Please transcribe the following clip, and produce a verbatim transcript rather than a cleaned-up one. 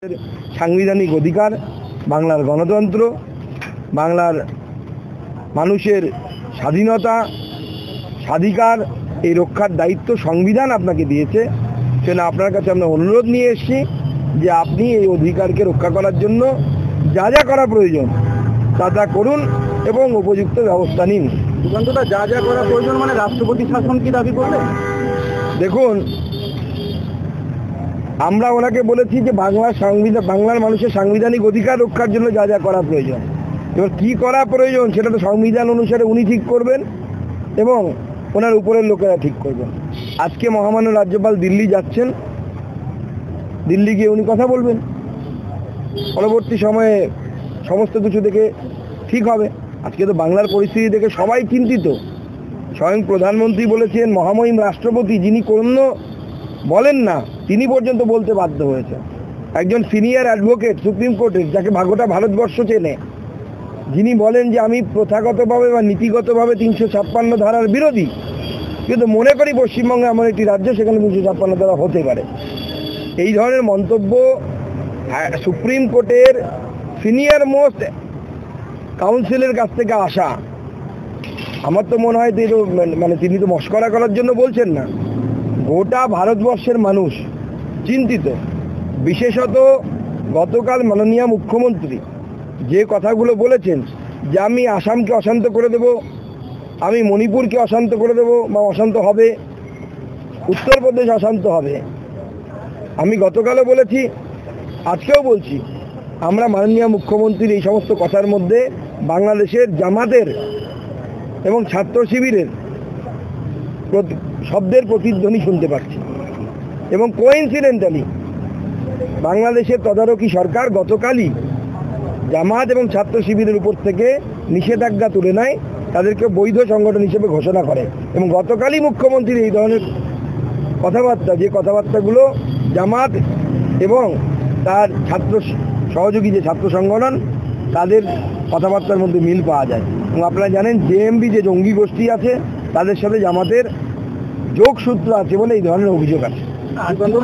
সাংবিধানিক অধিকার, বাংলার গণতন্ত্র, বাংলার মানুষের স্বাধীনতা স্বাধিকার এই রক্ষার দায়িত্ব সংবিধান আপনাকে দিয়েছে। সেজন্য আপনার কাছে আমরা অনুরোধ নিয়ে এসেছি যে আপনি এই অধিকারকে রক্ষা করার জন্য যা যা করা প্রয়োজন তা তা করুন এবং উপযুক্ত ব্যবস্থা নিন। সুকান্তদা, যা যা করা প্রয়োজন মানে রাষ্ট্রপতি শাসন কি দাবি করলেন? দেখুন, আমরা ওনাকে বলেছি যে বাংলার সংবিধান বাংলার মানুষের সাংবিধানিক অধিকার রক্ষার জন্য যা যা করা প্রয়োজন, এবার কী করা প্রয়োজন সেটা তো সংবিধান অনুসারে উনি ঠিক করবেন এবং ওনার উপরের লোকেরা ঠিক করবেন। আজকে মহামান্য রাজ্যপাল দিল্লি যাচ্ছেন, দিল্লি গিয়ে উনি কথা বলবেন, পরবর্তী সময়ে সমস্ত কিছু দেখে ঠিক হবে। আজকে তো বাংলার পরিস্থিতি দেখে সবাই চিন্তিত। স্বয়ং প্রধানমন্ত্রী বলেছেন, মহামহিম রাষ্ট্রপতি যিনি কোনো বলেন না তিনি পর্যন্ত বলতে বাধ্য হয়েছে। একজন সিনিয়র অ্যাডভোকেট সুপ্রিম কোর্টের, যাকে ভাগোটা ভারতবর্ষ চেনে, যিনি বলেন যে আমি প্রথাগতভাবে বা নীতিগতভাবে তিনশো ছাপ্পান্ন ধারার বিরোধী, কিন্তু মনে করি পশ্চিমবঙ্গে এমন একটি রাজ্য সেখানে তিনশো ছাপ্পান্ন ধারা হতে পারে। এই ধরনের মন্তব্য সুপ্রিম কোর্টের সিনিয়র মোস্ট কাউন্সিলের কাছ থেকে আসা, আমার তো মনে হয় তিনি মানে তিনি তো মস্করা করার জন্য বলছেন না। গোটা ভারতবর্ষের মানুষ চিন্তিত। বিশেষত গতকাল মাননীয় মুখ্যমন্ত্রী যে কথাগুলো বলেছেন যে আমি আসামকে অশান্ত করে দেব, আমি মণিপুরকে অশান্ত করে দেব বা অশান্ত হবে, উত্তরপ্রদেশ অশান্ত হবে। আমি গতকালও বলেছি, আজকেও বলছি, আমরা মাননীয় মুখ্যমন্ত্রীর এই সমস্ত কথার মধ্যে বাংলাদেশের জামাতের এবং ছাত্র শিবিরের শব্দের প্রতিধ্বনি শুনতে পাচ্ছি। এবং কোইন্সিডেন্টালি বাংলাদেশের তদারকি সরকার গতকালই জামাত এবং ছাত্র শিবিরের উপর থেকে নিষেধাজ্ঞা তুলে নেয়, তাদেরকে বৈধ সংগঠন হিসেবে ঘোষণা করে। এবং গতকালই মুখ্যমন্ত্রীর এই ধরনের কথাবার্তা, যে কথাবার্তাগুলো জামাত এবং তার ছাত্র সহযোগী যে ছাত্র সংগঠন তাদের কথাবার্তার মধ্যে মিল পাওয়া যায়। এবং আপনারা জানেন জেএমবি যে জঙ্গি গোষ্ঠী আছে তাদের সাথে জামাতের যোগসূত্র আছে বলে এই ধরনের অভিযোগ আছে।